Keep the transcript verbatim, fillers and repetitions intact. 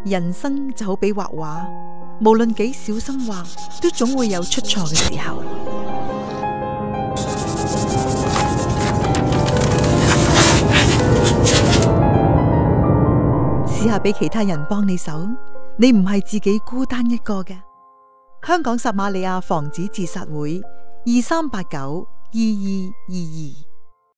人生就好比畫畫，無論幾小心畫，都總會有出錯嘅時候。試下俾其他人幫你手，你唔係自己孤單一個嘅。香港撒瑪利亞防止自殺會二三八九二二二二。